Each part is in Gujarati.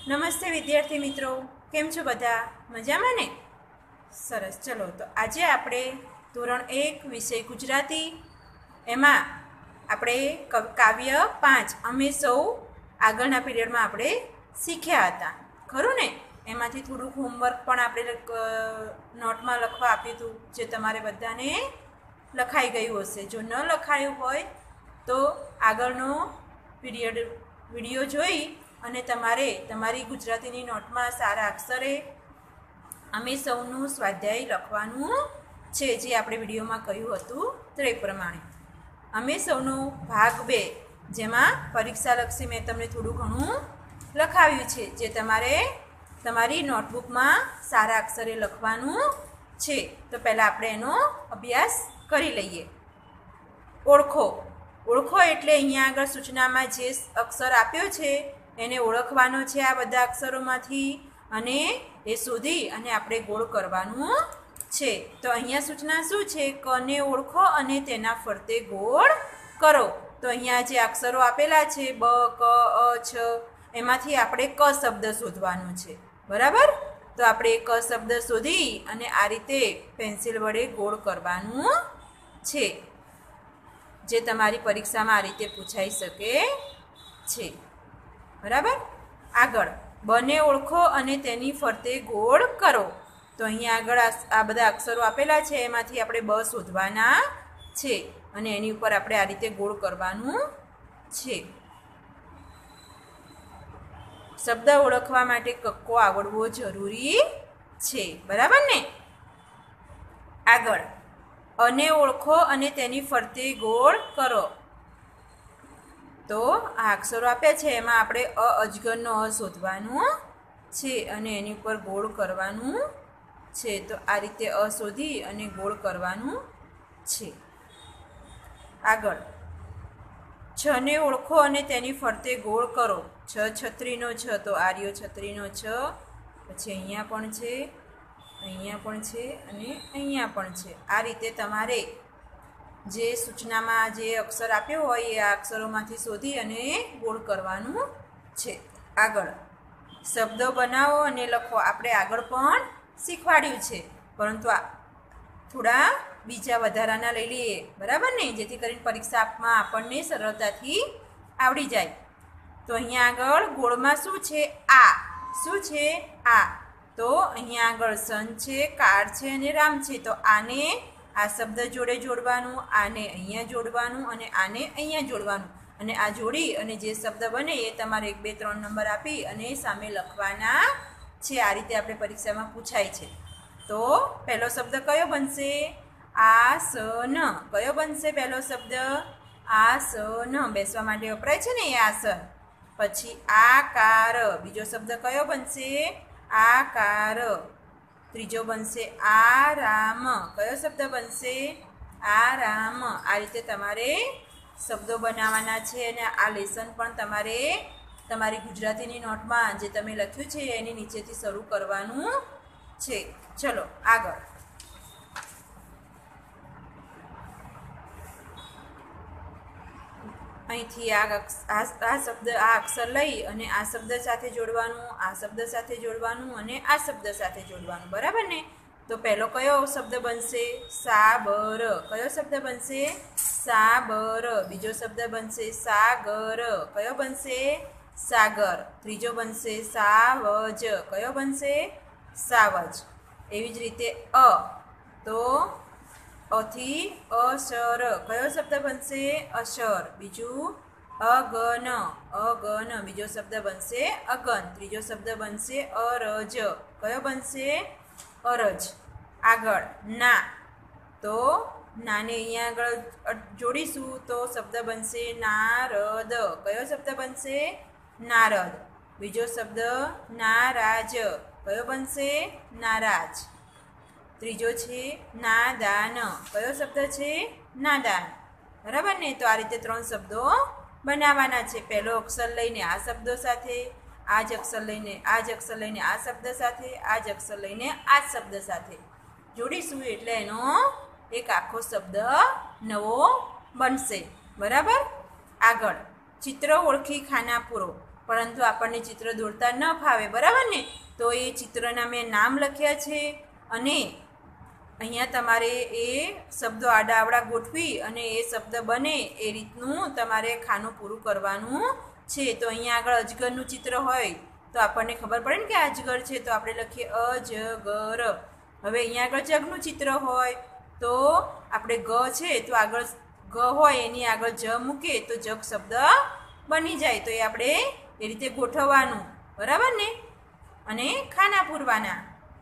નમસ્તે વિદ્યાર્થી મિત્રો, કેમ છો બધા? મજામાં ને? સરસ. ચલો તો આજે આપણે ધોરણ 1 વિષય ગુજરાતી એમાં આપણે કાવ્ય 5 અમે સૌ આગળના પીરિયડમાં આપણે શીખ્યા હતા, ખરું ને? એમાંથી થોડુંક હોમવર્ક પણ આપણે નોટમાં લખવા આપ્યું હતું, જે તમારે બધાને લખાઈ ગયું હશે. જો ન લખાયું હોય તો આગળનો વિડીયો જોઈ અને તમારે તમારી ગુજરાતીની નોટમાં સારા અક્ષરે અમે સૌનું સ્વાધ્યાય લખવાનું છે, જે આપણે વિડીયોમાં કહ્યું હતું તે પ્રમાણે. અમે સૌનો ભાગ 2, જેમાં પરીક્ષાલક્ષી મેં તમને થોડું ઘણું લખાવ્યું છે, જે તમારે તમારી નોટબુકમાં સારા અક્ષરે લખવાનું છે. તો પહેલાં આપણે એનો અભ્યાસ કરી લઈએ. ઓળખો. ઓળખો એટલે અહીંયા આગળ સૂચનામાં જે અક્ષર આપ્યો છે એને ઓળખવાનો છે આ બધા અક્ષરોમાંથી, અને એ શોધી અને આપણે ગોળ કરવાનું છે. તો અહીંયા સૂચના શું છે? કને ઓળખો અને તેના ફરતે ગોળ કરો. તો અહીંયા જે અક્ષરો આપેલા છે બ, ક, અ, છ, એમાંથી આપણે ક શબ્દ શોધવાનો છે, બરાબર? તો આપણે ક શબ્દ શોધી અને આ રીતે પેન્સિલ વડે ગોળ કરવાનું છે, જે તમારી પરીક્ષામાં આ રીતે પૂછાઈ શકે છે, બરાબર? આગળ બને ઓળખો અને તેની ફરતે ગોળ કરો. તો અહીંયા આગળ આ બધા અક્ષરો આપેલા છે, એમાંથી આપણે બ શોધવાના છે અને એની ઉપર આપણે આ રીતે ગોળ કરવાનું છે. શબ્દ ઓળખવા માટે કક્કો આવડવો જરૂરી છે, બરાબર ને? આગળ અને ઓળખો અને તેની ફરતે ગોળ કરો. તો આ અક્ષરો આપ્યા છે, એમાં આપણે અજગરનો અ શોધવાનું છે અને એની ઉપર ગોળ કરવાનું છે. તો આ રીતે અ શોધી અને ગોળ કરવાનું છે. આગળ છને ઓળખો અને તેની ફરતે ગોળ કરો. છ છત્રીનો છ, તો આર્યો છત્રીનો છ, પછી અહીંયા પણ છે, અહીંયા પણ છે અને અહીંયા પણ છે. આ રીતે તમારે જે સૂચનામાં જે અક્ષર આપ્યો હોય એ આ અક્ષરોમાંથી શોધી અને ગોળ કરવાનું છે. આગળ શબ્દો બનાવો અને લખો. આપણે આગળ પણ શીખવાડ્યું છે, પરંતુ થોડા બીજા વધારાના લઈ લઈએ, બરાબર ને? જેથી કરીને પરીક્ષામાં આપણને સરળતાથી આવડી જાય. તો અહીંયા આગળ ગોળમાં શું છે? આ. શું છે? આ. તો અહીંયા આગળ સન છે, કાર છે અને રામ છે. તો આને આ શબ્દ જોડે જોડવાનું, આને અહીંયા જોડવાનું અને આને અહીંયા જોડવાનું, અને આ જોડી અને જે શબ્દ બને એ તમારે 1, 2, 3 નંબર આપી અને સામે લખવાના છે. આ રીતે આપણે પરીક્ષામાં પૂછાય છે. તો પહેલો શબ્દ કયો બનશે? આસન. કયો બનશે પહેલો શબ્દ? આસન. બેસવા માટે વપરાય છે ને એ આસન. પછી આકાર. બીજો શબ્દ કયો બનશે? આકાર. ત્રીજો બનશે આરામ. કયો શબ્દ બનશે? આરામ. આ રીતે તમારે શબ્દો બનાવવાના છે, અને આ લેસન પણ તમારે તમારી ગુજરાતીની નોટમાં જે તમે લખ્યું છે એની નીચેથી શરૂ કરવાનું છે. ચલો આગળ. અહીંથી આ શબ્દ આ અક્ષર લઈ અને આ શબ્દ સાથે જોડવાનું, આ શબ્દ સાથે જોડવાનું અને આ શબ્દ સાથે જોડવાનું, બરાબર ને? તો પહેલો કયો શબ્દ બનશે? સાબર. કયો શબ્દ બનશે? સાબર. બીજો શબ્દ બનશે સાગર. કયો બનશે? સાગર. ત્રીજો બનશે સાવજ. કયો બનશે? સાવજ. એવી જ રીતે અ. તો અથી અસર. કયો શબ્દ બનશે? અસર. બીજું અગન. અગન. બીજો શબ્દ બનશે અગન. ત્રીજો શબ્દ બનશે અરજ. કયો બનશે? અરજ. આગળ ના. તો નાને અહીંયા આગળ જોડીશું તો શબ્દ બનશે નારદ. કયો શબ્દ બનશે? નારદ. બીજો શબ્દ નારાજ. કયો બનશે? નારાજ. ત્રીજો છે નાદાન. કયો શબ્દ છે? નાદાન. બરાબર ને? તો આ રીતે 3 શબ્દો બનાવવાના છે. પહેલો અક્ષર લઈને આ શબ્દો સાથે, આ જ અક્ષર લઈને આ જ અક્ષર લઈને આ શબ્દ સાથે, આ જ અક્ષર લઈને આ શબ્દ સાથે જોડીશું, એટલે એનો એક આખો શબ્દ નવો બનશે, બરાબર? આગળ ચિત્ર ઓળખી ખાના પૂરો. પરંતુ આપણને ચિત્ર દોરતા ન ફાવે, બરાબર ને? તો એ ચિત્રના મેં નામ લખ્યા છે અને અહીંયા તમારે એ શબ્દો આડાઅવળા ગોઠવી અને એ શબ્દ બને એ રીતનું તમારે ખાનું પૂરું કરવાનું છે. તો અહીંયા આગળ અજગરનું ચિત્ર હોય તો આપણને ખબર પડે ને કે અજગર છે, તો આપણે લખીએ અજગર. હવે અહીંયા આગળ જગનું ચિત્ર હોય તો આપણે ગ છે તો આગળ ગ હોય એની આગળ જ મૂકે તો જગ શબ્દ બની જાય. તો એ આપણે એ રીતે ગોઠવવાનું, બરાબર ને? અને ખાના પૂરવાના.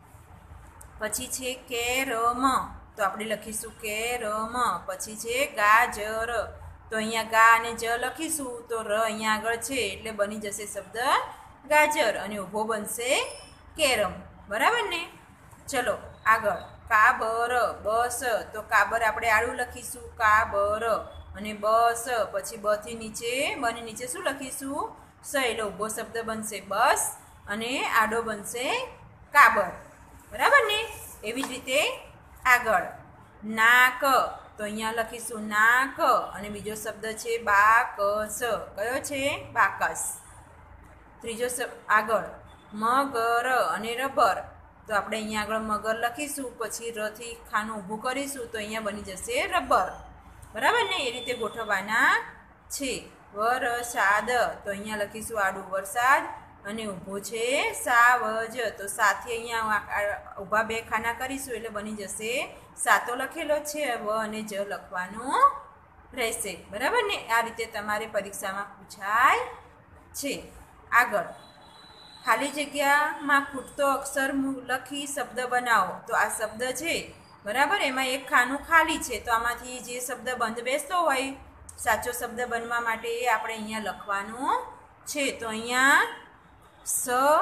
પછી છે કેરમ, તો આપણે લખીશું કેરમ. પછી છે ગાજર, તો અહીંયા ગા અને જ લખીશું તો ર અહીંયા આગળ છે એટલે બની જશે શબ્દ ગાજર અને ઊભો બનશે કેરમ, બરાબર ને? ચલો આગળ કાબર, બસ, તો કાબર આપણે આડું લખીશું કાબર અને બસ. પછી બ થી નીચે બની નીચે શું લખીશું? સ, એટલે ઊભો શબ્દ બનશે બસ અને આડો બનશે કાબર, બરાબર ને? એવી જ રીતે આગળ નાક, તો અહીંયા લખીશું નાક અને બીજો શબ્દ છે બાકસ. કયો છે? બાકસ. ત્રીજો આગળ મગર અને રબર, તો આપણે અહીંયા આગળ મગર લખીશું પછી ર થી ખાનું ઊભું કરીશું તો અહીંયા બની જશે રબર, બરાબર ને? એ રીતે ગોઠવવાના છે. વરસાદ, તો અહીંયા લખીશું આડું વરસાદ અને ઊભું છે સાવજ, તો સાથે અહીંયા ઊભા બે ખાના કરીશું એટલે બની જશે સાતો લખેલો છે, વ અને જ લખવાનું રહેશે, બરાબર ને? આ રીતે તમારે પરીક્ષામાં પૂછાય છે. આગળ ખાલી જગ્યામાં ખૂટતો અક્ષર લખી શબ્દ બનાવો, તો આ શબ્દ છે, બરાબર? એમાં એક ખાનું ખાલી છે તો આમાંથી જે શબ્દ બંધ બેસતો હોય સાચો શબ્દ બનવા માટે એ આપણે અહીંયા લખવાનું છે. તો અહીંયા સ,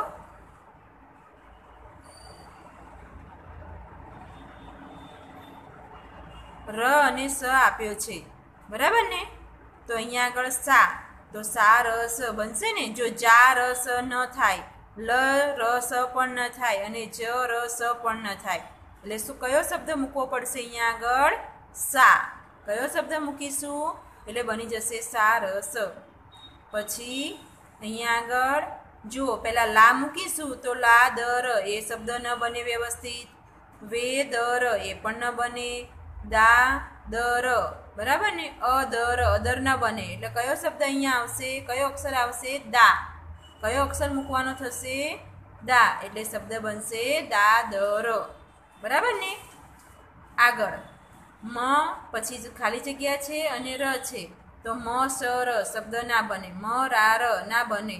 ર અને સ આપ્યો છે, બરાબર ને? તો અહીંયા આગળ સા, તો સા રસ બનશે ને? જો જા રસ ન થાય, લ રસ પણ ન થાય અને જ રસ પણ ન થાય એટલે શું કયો શબ્દ મૂકવો પડશે અહીંયા આગળ? સા. કયો શબ્દ મૂકીશું? એટલે બની જશે સા રસ. પછી અહીંયા આગળ જુઓ પહેલાં લા મૂકીશું તો લા દર, એ શબ્દ ન બને વ્યવસ્થિત. વે દર, એ પણ ન બને. દા દર, બરાબર ને? અદર, અદર ન બને એટલે કયો શબ્દ અહીંયા આવશે? કયો અક્ષર આવશે? દા. કયો અક્ષર મૂકવાનો થશે? દા, એટલે શબ્દ બનશે દાદર, બરાબર ને? આગળ મ, પછી ખાલી જગ્યા છે અને ર છે તો મ સ ર શબ્દ ના બને. મ રા ર ના બને.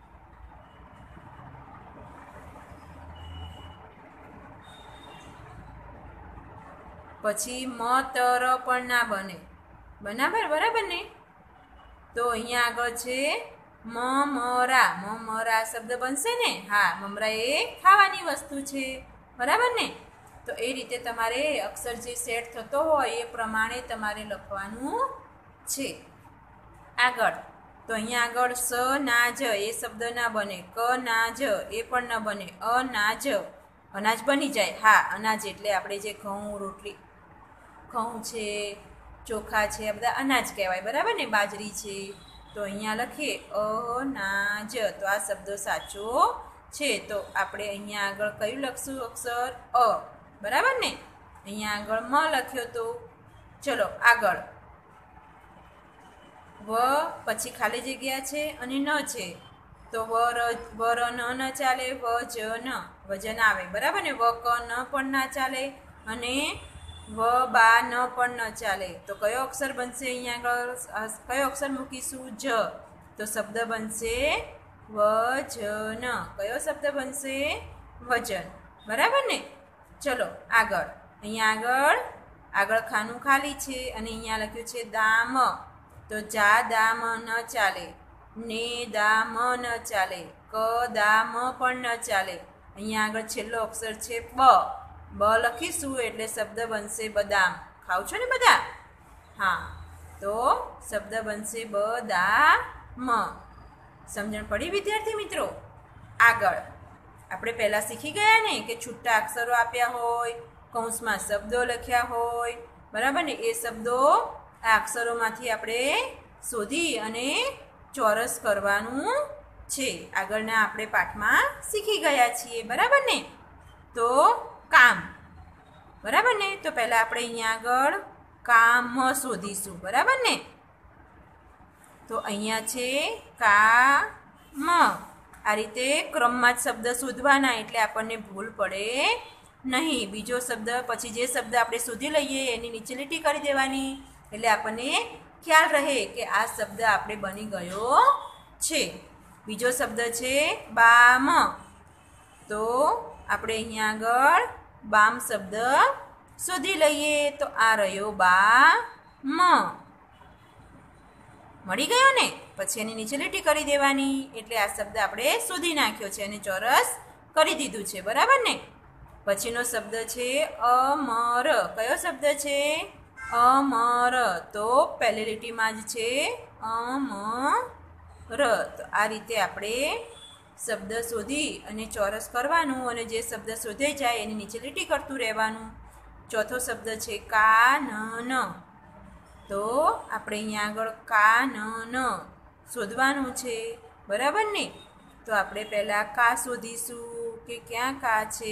પછી મ ત ર પણ ના બને, બરાબર ને? તો અહીંયા આગળ છે મમરા, મમરા શબ્દ બનશે ને? હા, મમરા એ ખાવાની વસ્તુ છે, બરાબર ને? તો એ રીતે તમારે અક્ષર જે સેટ થતો હોય એ પ્રમાણે તમારે લખવાનું છે. આગળ તો અહીંયા આગળ સ ના જ, એ શબ્દ ના બને. ક ના જ, એ પણ ન બને. અ ના જ, અનાજ બની જાય. હા, અનાજ એટલે આપણે જે ઘઉં, રોટલી, ઘઉં છે, ચોખા છે, આ બધા અનાજ કહેવાય, બરાબર ને? બાજરી છે. તો અહીંયા લખીએ અનાજ, તો આ શબ્દ સાચો છે. તો આપણે અહીંયા આગળ કયું લખશું અક્ષર? અ, બરાબર ને? અહીંયા આગળ મ લખ્યો તો ચલો આગળ વ, પછી ખાલી જગ્યા છે અને ન છે તો વ ર ન ચાલે, વ જ ન, વજન આવે, બરાબર ને? વ ક ન પણ ના ચાલે અને વ બા ન પણ ન ચાલે. તો કયો અક્ષર બનશે અહીંયા આગળ? કયો અક્ષર મૂકીશું? જ, તો શબ્દ બનશે વજન. કયો શબ્દ બનશે? વજન, બરાબર ને? ચલો આગળ અહીંયા આગળ ખાનું ખાલી છે અને અહીંયા લખ્યું છે દામ, તો જા દામ ન ચાલે, ને દામ ન ચાલે, ક દામ પણ ન ચાલે. અહીંયા આગળ છેલ્લો અક્ષર છે બ, બ લખીશું એટલે શબ્દ બનશે બદામ. ખાવ છો ને બધા? હા, તો શબ્દ બનશે બદામ. સમજણ પડી વિદ્યાર્થી મિત્રો? આગળ આપણે પહેલાં શીખી ગયા ને કે છૂટા અક્ષરો આપ્યા હોય, કૌંસમાં શબ્દો લખ્યા હોય, બરાબર ને? એ શબ્દો આ અક્ષરોમાંથી આપણે શોધી અને ચોરસ કરવાનું છે આગળના આપણે પાઠમાં શીખી ગયા છીએ બરાબર ને તો કામ બરાબર ને તો પહેલાં આપણે અહીંયા આગળ કામ શોધીશું બરાબર ને તો અહીંયા છે કામ આ રીતે ક્રમમાં જ શબ્દ શોધવાના એટલે આપણને ભૂલ પડે નહીં બીજો શબ્દ પછી જે શબ્દ આપણે શોધી લઈએ એની નીચે લીટી કરી દેવાની એટલે આપણને ખ્યાલ રહે કે આ શબ્દ આપણે બની ગયો છે બીજો શબ્દ છે બામ તો આપણે અહીંયા આગળ બામ શબ્દ શોધી લઈએ તો આ રહ્યો બામ મળી ગયો ને પછી એની નીચે લીટી કરી દેવાની એટલે આ શબ્દ આપણે શોધી નાખ્યો છે અને ચોરસ કરી દીધું છે બરાબર ને પછીનો શબ્દ છે અમર કયો શબ્દ છે અમર તો પહેલી લીટીમાં જ છે અમર તો આ રીતે આપણે શબ્દ શોધી અને ચોરસ કરવાનું અને જે શબ્દ શોધાઈ જાય એની નીચે લીટી કરતું રહેવાનું ચોથો શબ્દ છે કાનન તો આપણે અહીંયા આગળ કાનન શોધવાનું છે બરાબર ને તો આપણે પહેલાં કા શોધીશું કે ક્યાં કા છે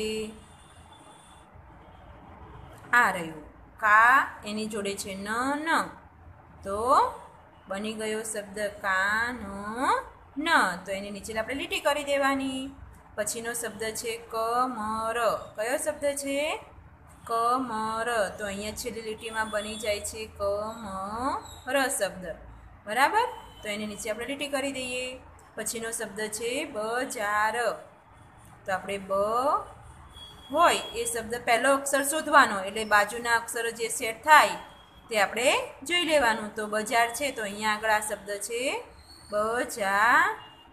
આ રહ્યું કા એની જોડે છે ન તો બની ગયો શબ્દ કાન ન તો એની નીચે આપણે લીટી કરી દેવાની પછીનો શબ્દ છે કમર કયો શબ્દ છે કમર તો અહીંયા છેલ્લી લીટીમાં બની જાય છે કમર શબ્દ બરાબર તો એની નીચે આપણે લીટી કરી દઈએ પછીનો શબ્દ છે બજાર તો આપણે બ હોય એ શબ્દ પહેલો અક્ષર શોધવાનો એટલે બાજુના અક્ષરો જે સેટ થાય તે આપણે જોઈ લેવાનું તો બજાર છે તો અહીંયા આગળ આ શબ્દ છે બજાર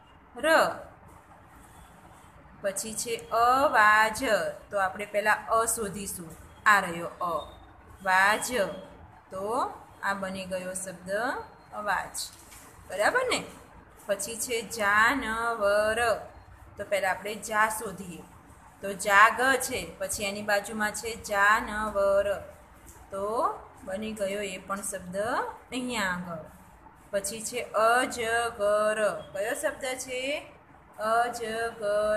પછી છે અવાજ તો આપણે પહેલાં અ શોધીશું આ રહ્યો અ વાજ તો આ બની ગયો શબ્દ અવાજ બરાબર ને પછી છે જાનવર તો પહેલાં આપણે જા શોધીએ તો જાગ છે પછી એની બાજુમાં છે જાનવર તો બની ગયો એ પણ શબ્દ અહીંયા આગળ પછી છે અજગર કયો શબ્દ છે અજગર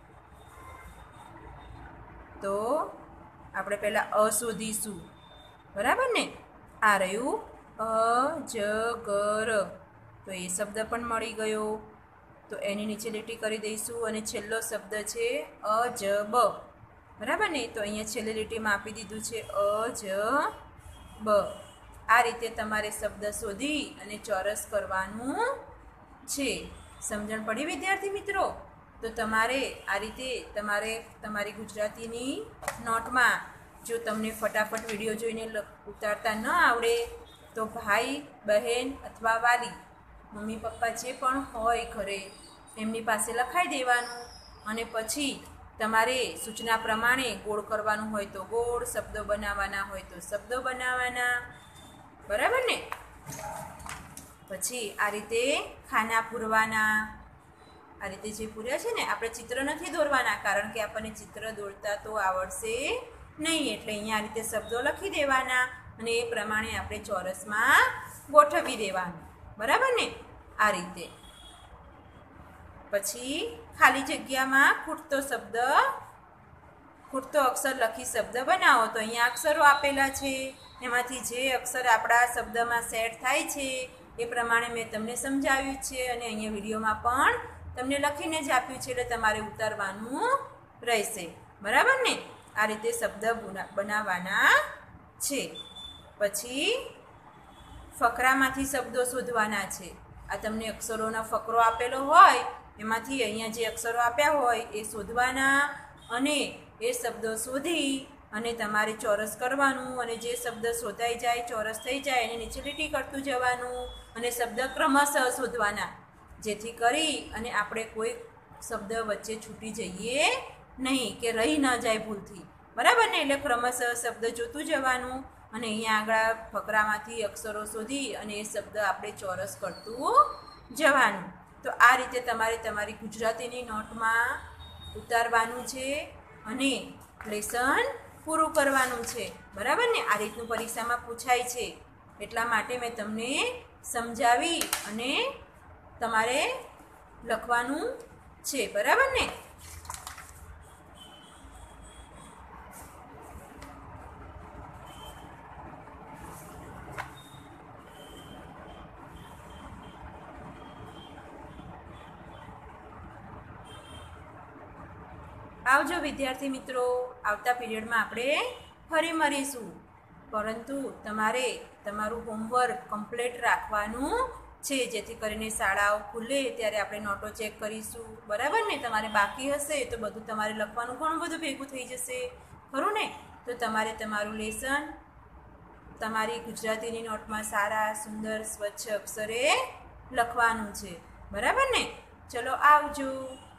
તો આપણે પહેલાં અ શોધીશું બરાબર ને આ રહ્યું અજગર તો એ શબ્દ પણ મળી ગયો તો એની નીચે લીટી કરી દઈશું અને છેલ્લો શબ્દ છે અજબ બરાબર ને તો અહીંયા છેલ્લી લીટીમાં આપી દીધું છે અજબ આ રીતે તમારે શબ્દ શોધી અને ચોરસ કરવાનું છે સમજણ પડી વિદ્યાર્થી મિત્રો તો તમારે આ રીતે તમારી ગુજરાતીની નોટમાં જો તમને ફટાફટ વિડીયો જોઈને ઉતારતા ન આવડે તો ભાઈ બહેન અથવા વાલી મમ્મી પપ્પા જે પણ હોય ઘરે એમની પાસે લખાઈ દેવાનું અને પછી તમારે સૂચના પ્રમાણે ગોળ કરવાનું હોય તો ગોળ શબ્દો બનાવવાના હોય તો શબ્દો બનાવવાના બરાબર ને પછી આ રીતે ખાના પૂરવાના આ રીતે જે પૂર્યા છે ને આપણે ચિત્ર નથી દોરવાના કારણ કે આપણને ચિત્ર દોરતા તો આવડશે નહીં એટલે અહીંયા આ રીતે શબ્દો લખી દેવાના અને એ પ્રમાણે આપણે ચોરસમાં ગોઠવી દેવાનું બરાબર ને આ રીતે પછી ખાલી જગ્યામાં ખૂટતો અક્ષર લખી શબ્દ બનાવો તો અહીંયા અક્ષરો આપેલા છે એમાંથી જે અક્ષર આપણા શબ્દમાં સેટ થાય છે એ પ્રમાણે મેં તમને સમજાવ્યું છે અને અહીંયા વિડીયોમાં પણ તમને લખીને જ આપ્યું છે એટલે તમારે ઉતારવાનું રહેશે બરાબર ને આ રીતે શબ્દ બનાવવાના છે પછી ફકરામાંથી શબ્દો શોધવાના છે આ તમને અક્ષરોનો ફકરો આપેલો હોય એમાંથી અહીંયા જે અક્ષરો આપ્યા હોય એ શોધવાના અને એ શબ્દો શોધી અને તમારે ચોરસ કરવાનું અને જે શબ્દ શોધાઈ જાય ચોરસ થઈ જાય એને નીચે લીટી કરતું જવાનું અને શબ્દ ક્રમશઃ શોધવાના જેથી કરી અને આપણે કોઈ શબ્દ વચ્ચે છૂટી જઈએ નહીં કે રહી ન જાય ભૂલથી બરાબર ને એટલે ક્રમશઃ શબ્દ જોતું જવાનું અને અહીંયા આગળ ફકરામાંથી અક્ષરો શોધી અને એ શબ્દ આપણે ચોરસ કરતું જવાનું તો આ રીતે તમારે તમારી ગુજરાતીની નોટમાં ઉતારવાનું છે અને લેસન પૂરું કરવાનું છે બરાબર ને આ રીતનું પરીક્ષામાં પૂછાય છે એટલા માટે મેં તમને સમજાવી અને તમારે લખવાનું છે, બરાબર ને? આવજો વિદ્યાર્થી મિત્રો, આવતા પીરિયડમાં આપણે ફરી મળીશું, પરંતુ તમારે તમારું હોમવર્ક કમ્પ્લીટ રાખવાનું છે, જેથી કરીને શાળાઓ ખુલે ત્યારે આપણે નોટો ચેક કરીશું, બરાબર ને? તમારે બાકી હશે તો બધું તમારે લખવાનું ઘણું બધું ભેગું થઈ જશે, ખરું ને? તો તમારે તમારું લેસન તમારી ગુજરાતીની નોટમાં સારા સુંદર સ્વચ્છ અક્ષરે લખવાનું છે, બરાબર ને? ચલો આવજો.